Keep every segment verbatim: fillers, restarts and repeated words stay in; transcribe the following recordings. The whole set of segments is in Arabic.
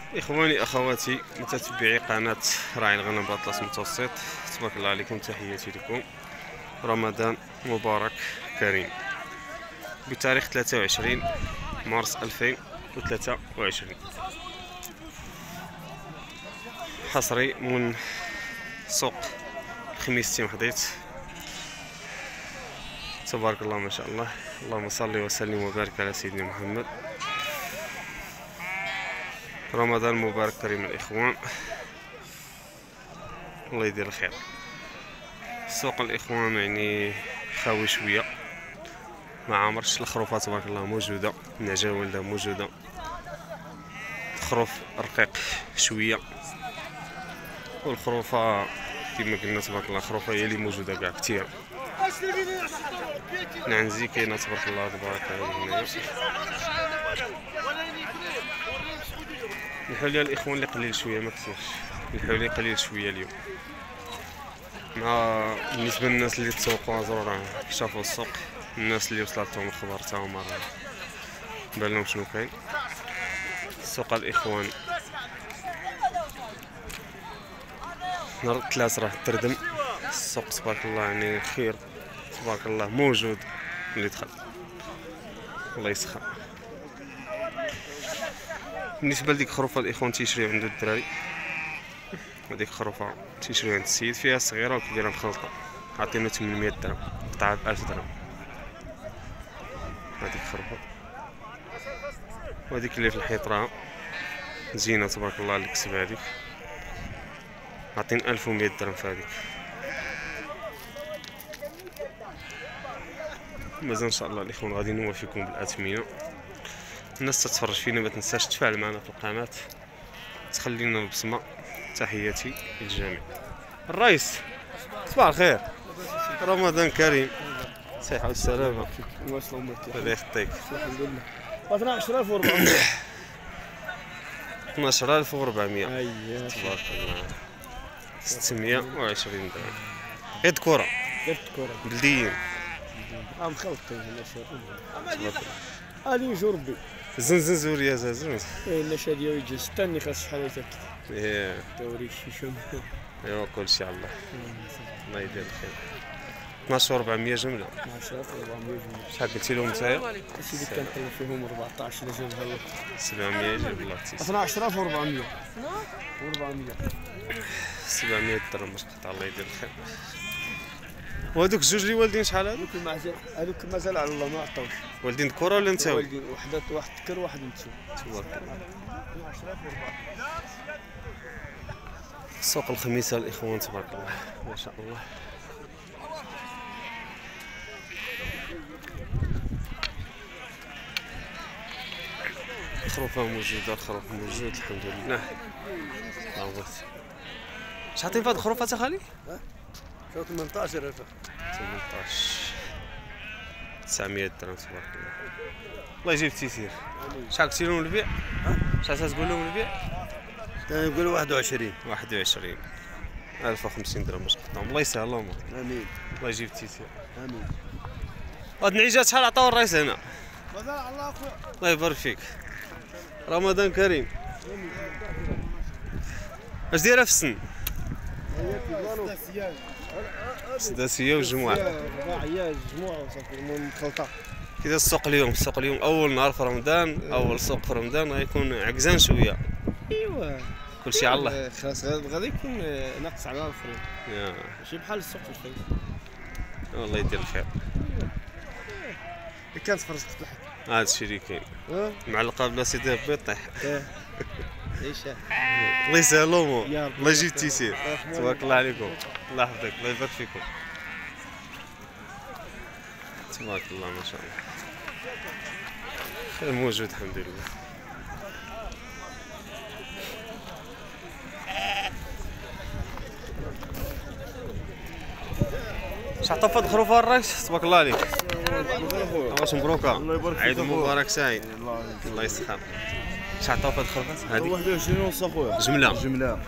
إخواني أخواتي متتبعي قناة راعي الغنم بأطلس متوسط، تبارك الله عليكم، تحياتي لكم. رمضان مبارك كريم بتاريخ ثلاثة وعشرين مارس ألفين وثلاثة وعشرين، حصري من سوق الخميس تيم حضيت. تبارك الله ما شاء الله، اللهم صل وسلم وبارك على سيدنا محمد. رمضان مبارك كريم الإخوان، الله يدير الخير. سوق الإخوان يعني خاوي شوية، ما عمرش. الخروفات تبارك الله موجودة، النعجة والدة موجودة، الخروف رقيق شوية، والخروفة كما قلنا تبارك الله الخروفة هي اللي موجودة كاع كتير. نعنزي كاينة تبارك الله تبارك الله. الحوليه الاخوان اللي قليل شويه ما كثيرش، الحوليه قليل شويه اليوم. مع بالنسبه للناس اللي تسوقوا زرورا شافوا السوق، الناس اللي وصلتهم الخبر تاعهم راه بان لهم شنو كاين. سوق الاخوان نهار الثلاث راه تردم السوق تبارك الله، يعني خير تبارك الله موجود اللي دخل، الله يسخر. بالنسبه لديك خروفه الاخوان تيشريو عند الدراري، هذيك خروفه تيشريو عند السيد، فيها صغيره وكبيره مخلطه، عطينا ثمنمية درهم، قطعه بألف درهم. هذيك خروفه، وهذيك اللي في الحيط راه زينه تبارك الله الكسب، هذيك عطين ألف ومية درهم في هذيك. مازال ان شاء الله الاخوان غادي نوافيكم بالاثمنه. الناس تتفرج فينا ما تنساش تفاعل معنا في القناه، تخلينا البصمه. تحياتي للجميع. الرئيس صباح الخير، رمضان كريم، صحه والسلامه. واصله امك الله يخطيك. الحمد لله. اثنا عشر ألف وأربعمية. اثنا عشر ألف وأربعمية. اييه تبارك الله. ستمية وعشرين درهم. يد كره، يد كره بلديين ام خلطين الاشياء. تبارك الله. هذه يجو ربي زنزن زوريا زنزن. ايه النشا ديالو يجي استني خاص شحال هكاك ايه توريك شي شوم. ايوا كلشي على الله، الله يدير الخير. اثناش وأربعمية جمله. اثنا عشر أربعمية جمله. شحال قلتي لهم نتايا؟ سيدي كنطلب فيهم أربعطاش اللي جاب هو سبعمية يجيب الله تيس. اثنا عشر ألف وأربعمية. وأربعمية سبعمية درهم باش قطع، الله يدير الخير. وهذوك الجوج اللي والدين شحال هذوك؟ هذوك مازال هذوك مازال على الله ما عطاوش. والدين ذكورة ولا نتاوي؟ والدين وحده واحد تكر واحد نتسو. تبارك الله. سوق الخميسة الاخوان تبارك الله ما شاء الله. الخروفة موجودة، الخروف موجود الحمد لله. عوضت شحال عطيني في هاد الخروفة اخالي؟ شو ثمنطاش ألف. ثمنطاش تسعمية درهم تبارك الله. الله يجيب التيسير. شحال قلتي لهم البيع؟ شحال تقول لهم البيع؟ نقول واحد وعشرين. واحد وعشرين ألف وخمسين درهم باش قطعهم، الله يسهل اللهم. امين. الله يجيب التيسير. امين. هاد النعيجات شحال عطاو الرئيس هنا؟ مازال على الله اخويا. الله يبارك فيك. رمضان كريم. اش دايره في السن؟ سداسيه وجمعه. رباعيه جمعه وصافي المهم مخلطه. كذا السوق اليوم، السوق اليوم اول نهار في رمضان، اول سوق في رمضان غيكون عكزان شويه. ايوا كلشي على الله. خلاص غادي يكون ناقص على الفريق، يا ماشي بحال السوق في الفريق. الله يدير الخير. كانت فرصه تلحق. هذا الشيء اللي كاين، اه معلقه بلا سيدي بيطيح. عيش الله يسهل الامور، يا رب. الله يجيب التيسير. تبارك الله عليكم، الله يحفظك، الله يبارك فيكم. تبارك الله ما شاء الله، خير موجود الحمد لله. اش عطا فهاد الخروفه الرئيس؟ تبارك الله عليك. واش مبروكه؟ الله يبارك فيك عيد أخويا. مبارك سعيد. الله يسخر. اش عطاو فهاد الخروفات؟ هذه واحد وعشرين ونص اخويا. جمله جمله.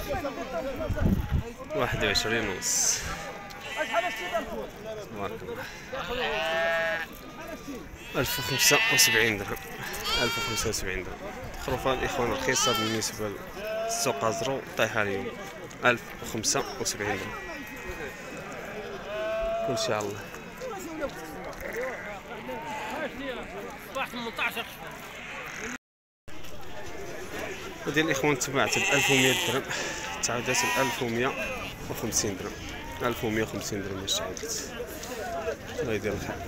واحد وعشرين ونص. تبارك الله. ألف وخمسة وسبعين درهم، ألف وخمسة وسبعين درهم. خروفة الإخوان رخيصة بالنسبة للسوق أزرو، طايحة اليوم ألف وخمسة وسبعين درهم. كلشي على الله. هذه الإخوان تباعت ب ألف ومية درهم، تعاودات ب ألف ومية وخمسين درهم، ألف ومية وخمسين درهم باش تعاودت. الله يدير الخير.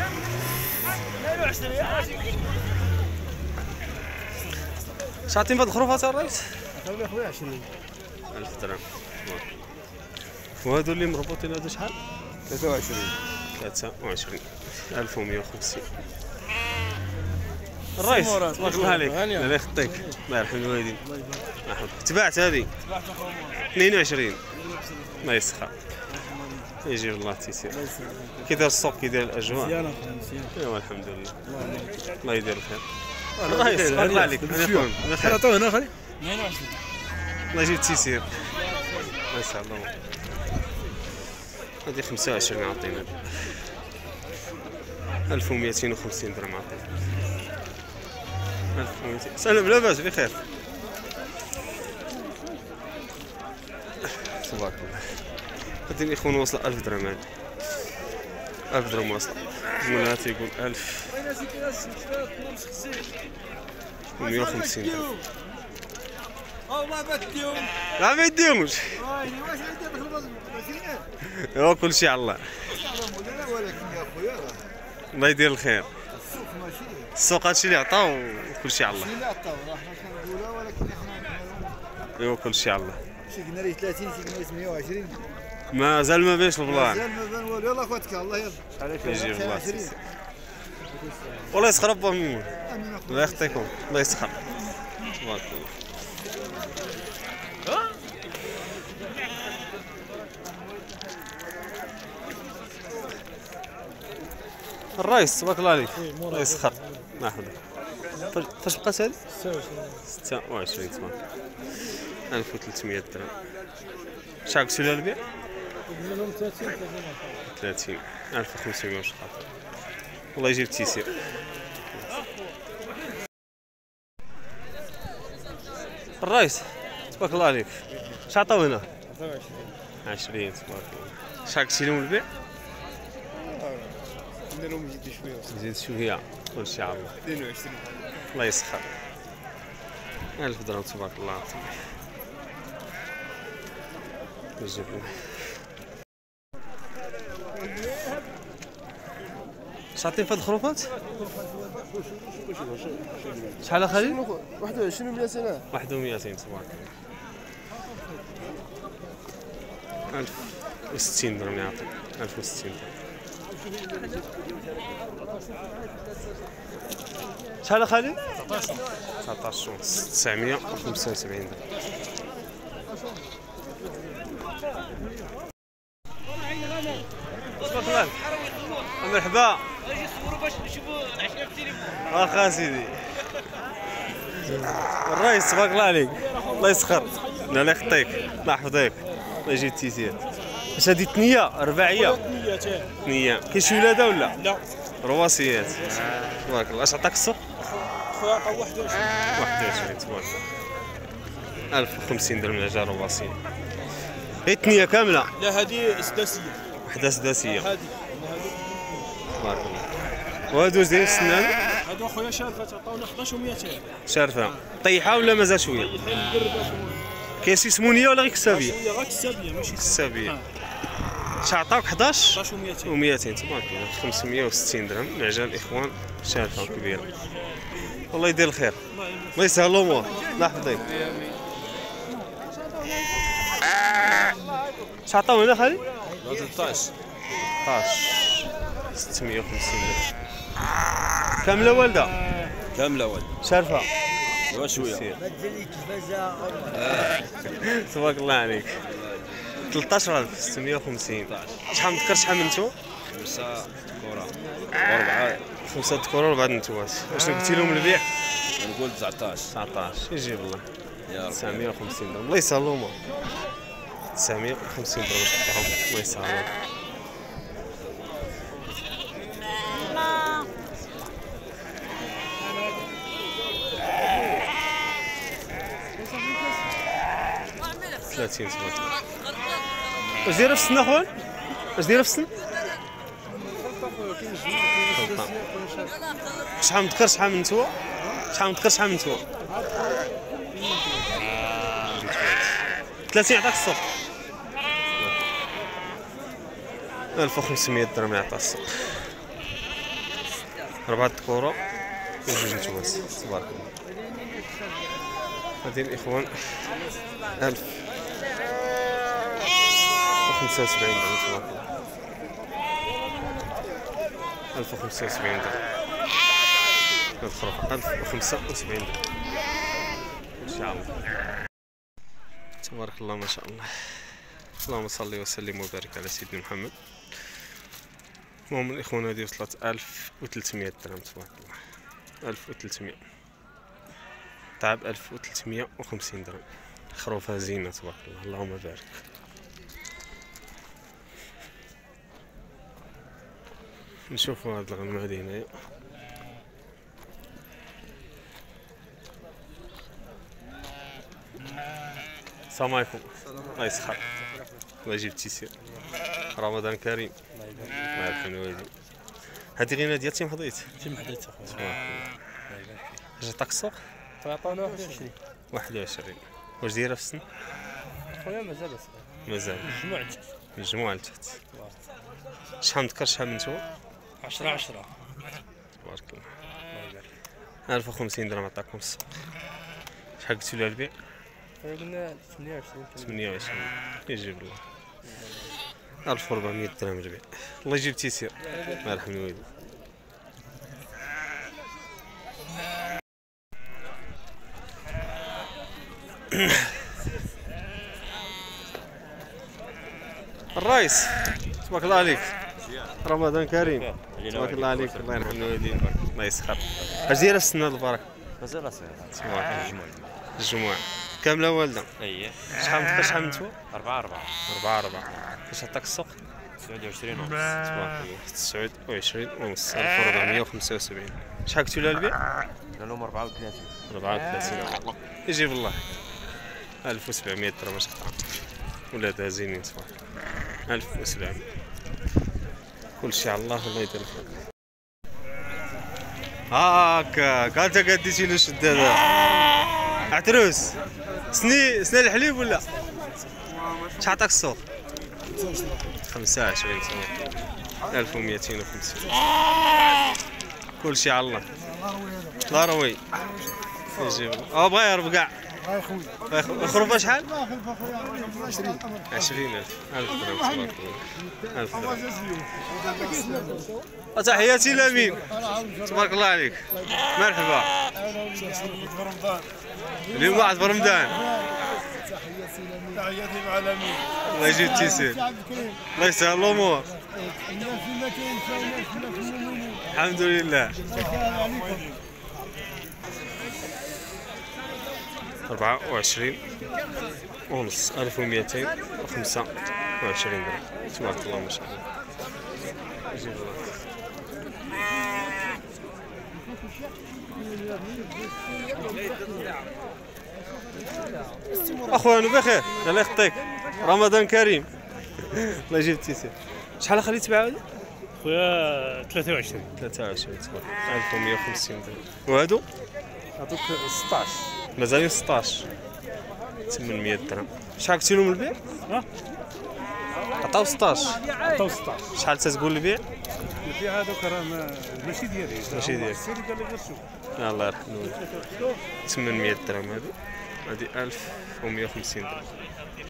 شاطين بهاد الخروفات الرئيس؟ خويا خويا عشرين ألف درهم. وهادو اللي مربوطين هادو شحال؟ ثلاثة وعشرين ثلاثة وعشرين، ألف ومية وخمسين. الرئيس تبارك الله عليك، الله يخطيك، الله يرحم الوالدين. تباعت هذه اثنين وعشرين، الله يسخر، يجيب الله التيسير. كي داير السوق، كي داير الاجواء؟ مزيان اخويا مزيان. ايوا الحمد لله، الله يدير الخير. الرئيس تبارك الله عليك، انا خويا بخير. عطوه هنا خلي اثنين وعشرين، الله يجيب التيسير، ما شاء الله. هذه خمسة وعشرين عطينا، ألف ومئتين وخمسين درهم عطينا. ألف ومئتين. سلام، لاباس بخير. تبارك الله. هذه الإخوان واصلة ألف درهم، هذه ألف درهم واصلة. مولاها تيقول ألف ومية وخمسين درهم. والله ما تديهم. لا ما يديهمش. واش عندي دخل هو كلشي على الله. ولكن يا خويا الله يدير الخير. السوق ماشي السوق هادشي اللي عطاو وكلشي على الله. ماشي اللي عطاو، راه حنا كنقولها ولكن حنا ايوا كلشي على الله. شي قلنا ليه ثلاثين، شي قلنا ليه ثمانية وعشرين. مازال ما بينش البلان. مازال ما بان والو. يلاه خواتك الله يرضى عليك. يجيب الله التيسير. والله يسخر با ميمون. الله يخطيكم، الله يسخر. تبارك الله. الرئيس تبارك الله عليك، الله يسخر، ما حدا. فاش بقات هذه؟ ستة وعشرين تبارك. ألف وثلاثمية درهم. شحال قلتوا لها البيع؟ منهم ثلاثين ثلاثين، ألف وخمسمية وشحال. الله يجيب التيسير. الرئيس تبارك الله عليك، شحال عطاو هنا؟ عشرين تبارك الله. شحال قلتي لهم البيع؟ نديرهم يزيدوا شويه. زيد شويه، كلشي على الله. اثنين وعشرين الله يسخر. ألف درهم تبارك الله عطيك. يجيب لنا. شحال في هاد الخروفات؟ شحال اخالي؟ واحد وعشرين ومئتين. واحد ومئتين تبارك الله. ألف وستين درهم يعطيك، ألف وستين درهم. شحال اخالي؟ تسعطاش ونص، تسعمية وخمسة وسبعين درهم. تبارك الله. مرحبا. واخا سيدي. الرئيس تبارك الله عليك، الله يسخر، الله يخطيك، الله يحفظك، الله يجيب التيسير. واش هادي ثنية رباعية؟ ثنية. كاين شي ولادة ولا؟ لا رواسيات. تبارك الله. اش عطاك السوق؟ خويا عطا واحد وعشرين. واحد وعشرين تبارك الله. ألف وخمسين درهم العجة رواسية. هي ثنية كاملة؟ لا هذه سداسية. وحدة سداسية. هذه تبارك الله. وهادو دايرين السنان؟ هادو اخويا شارفة عطاونا حداش ومئتين. شارفة. طيحة ولا مازال شوية؟ طيحين بالربا شوية. كاين شي سمونية ولا غير كسابية؟ غير كسابية ماشي كسابية. شحال عطاوك؟ حداش حداش ومئتين. ومئتين تبارك الله. خمسمية وستين درهم العجة الإخوان، شارفة كبيرة. الله يدير الخير، الله يسهل الأمور، الله يحفظك. شحال عطاو هنا خالي؟ ثلاثطاش. ثلاطاش، ستمية وخمسين درهم. كاملة والدة؟ كاملة والد. شارفة؟ ايوا شوية. تبارك الله عليك. ثلاطاش ألف ستمية وخمسين. شحال مذكر شحال من نتو؟ خمسة كرة وربعة. خمسة ذكور وربعة نتوات. واش قلتي لهم البيع؟ نقول تسعطاش. تسعطاش، يجيب الله. يا رب. تسعمية وخمسين درهم، الله يسهل الأمور. تسعمية وخمسين درهم شحال الله يسهل. وثلاثين تبارك الله. واش دايره في السن اخويا؟ واش دايره في السن؟ شحال من ذكر شحال من نتوى؟ شحال من ذكر شحال من نتوى؟ ثلاثين عطاك السوق. ألف وخمسمية درهم يعطى السوق. أربعة ذكورة وجوج نتواس تبارك الله. هادي الإخوان ألف وخمسة وسبعين درهم تبارك الله. ألف وخمسة وسبعين درهم. الخروف ألف وخمسة وسبعين درهم إن شاء الله. تبارك الله ما شاء الله. اللهم صل وسلم وبارك على سيدنا محمد. المهم الإخوان هذه وصلت ألف وثلاثمية درهم تبارك الله. ألف وثلاثمية تعب ألف وثلاثمية وخمسين درهم. خروفها زينة تبارك الله. اللهم بارك. نشوفوا هاد الغنم هادي هنايا. السلام عليكم. الله يسخر. الله يجيب التيسير. رمضان كريم. الله يرحم الوالدين. هادي غينا ديال تيم حضيت. تيم حضيت اخويا. تبارك الله. اش عطاك السوق؟ عطاونا واحد وعشرين. واحد وعشرين. واش دايره في السن؟ خويا مازال اصغر. مازال. مجموعة تحت. مجموعة لتحت. شحال من ذكر شحال من نتوى؟ عشرة عشرة. تبارك الله. الله يبارك. ألف وخمسين درهم عطاكم السوق. شحال قلتو لها البيع؟ قلنا ثمانية وعشرين. ثمانية وعشرين. يجيب الله. ألف وأربعمية درهم البيع. الله يجيب تيسير. الله يرحم الوالدين. الرئيس تبارك الله عليك. رمضان كريم. تبارك الله عليك. الله يرحم الوالدين. الله يسخر. اش دايره في السنه البركه؟ مازال صغير. تبارك الله. الجمعة كاملة والدة. اييه. شحال من شحال من نتوى؟ أربعة أربعة. أربعة أربعة. اش عطاك السوق؟ تسعة وعشرين ونص. تبارك الله. تسعة وعشرين ونص. ألف وأربعمية وخمسة وسبعين. شحال قلتو لها البيع؟ قلنا لهم أربعة وثلاثين. أربعة وثلاثين. يجيب الله. ألف وسبعمية درهم اش قطعة. ولادها زينين تبارك الله. ألف وسبعمية. كلشي على الله. الله يدير الخير. هاكا انت قديتي له شداده. عتروس سني سني الحليب ولا؟ شحال عطاك السوق؟ خمسة وعشرين ألف ومئتين وخمسين. كلشي على الله. لا روي يجيب اه بغا يهرب كاع. الخروفه شحال؟ عشرين ألف. ألف درهم تبارك الله. ألف درهم. وتحياتي لامين. تبارك الله عليك. مرحبا. اليوم واحد برمضان. تحياتي مع الامين. الله يجيب التيسير. الله يسهل الامور. الحمد لله. أربعة وعشرين ونص. ألف ومئتين وخمسة وعشرين درهم. تبارك الله ما شاء الله. يجيب الله. اخويا انا بخير. الله يخطيك. رمضان كريم. الله يجيب التيسير. شحال خليت تباع هادي؟ خويا ثلاثة وعشرين. ثلاثة وعشرين تبارك الله. ألف ومئة وخمسين درهم. وهادو؟ عطوك ستطاش. مازالين ستطاش. ثمنمية درهم. شحال قلتي لهم البيع؟ ها؟ عطاو ستطاش. عطاو ستطاش. شحال تتقول البيع؟ البيع هذوك راه ماشي ديالي. ماشي ديالك. السيري قال لي غير شوف. الله يرحم الوالدين. ثمنمية درهم هادي. هادي ألف ومئة وخمسين درهم.